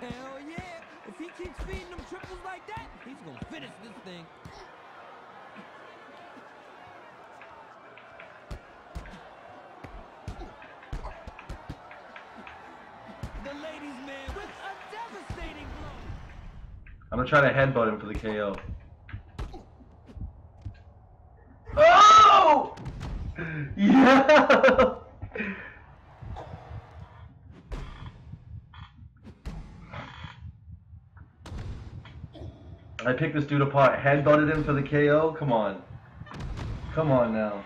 Hell yeah. If he keeps feeding them triples like that, he's gonna finish this thing. The ladies' man with a devastating blow. I'm gonna try to headbutt him for the KO. Oh! Yeah! I picked this dude apart, headbutted him for the KO. Come on. Come on now.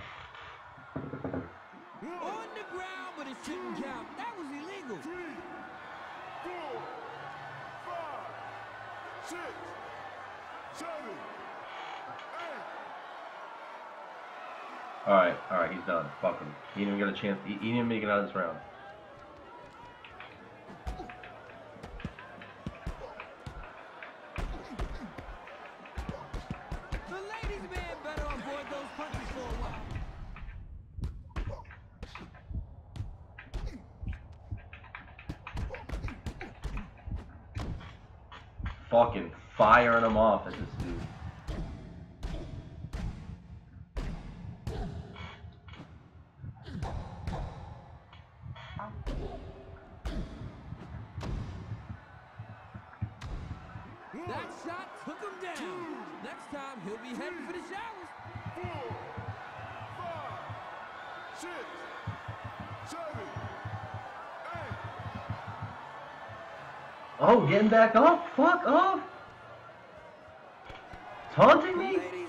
On the ground, but it shouldn't count. That was illegal. 3, 4, 5, 6, 7, 8. Alright, he's done. Fuck him. He didn't even get a chance. He didn't even make it out of this round. The ladies' man better avoid those punches for a while. Fucking firing him off at this dude. That shot took him down. Next time, he'll be heading for the showers. 4, 5, 6, 7, 8. Oh, getting back up? Fuck off! Taunting me? Ladies